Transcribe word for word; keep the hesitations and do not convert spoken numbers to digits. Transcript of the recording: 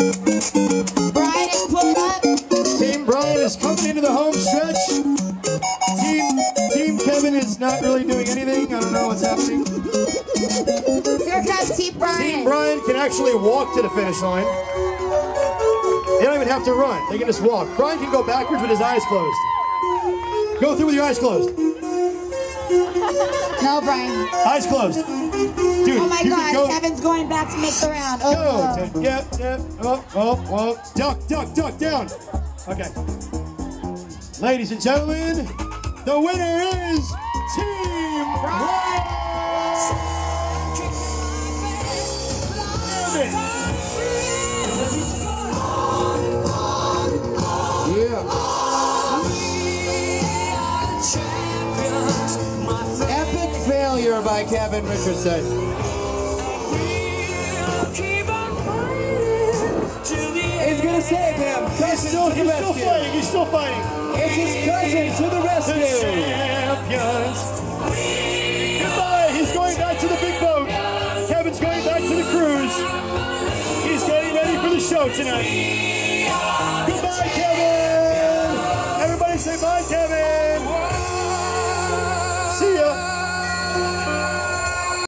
Brian is pulling up. Team Brian is coming into the home stretch. Team Team Kevin is not really doing anything. I don't know what's happening. Here comes Team Brian. Team Brian can actually walk to the finish line. They don't even have to run. They can just walk. Brian can go backwards with his eyes closed. Go through with your eyes closed. No, Brian. Eyes closed. Dude, Oh my you God, can go. Kevin's going back to make the round. Oh, Go. oh. Yeah, yeah. Oh, oh, oh. Duck, duck, duck, down. Okay. Ladies and gentlemen, the winner is Team Brian. Yeah. Epic failure by Kevin Richardson. He's gonna save him. He's still, he's still fighting. He's still fighting. It's his cousin to the rescue. The champions. Goodbye. He's going back to the big boat. Kevin's going back to the cruise. He's getting ready for the show tonight. Goodbye, Kevin.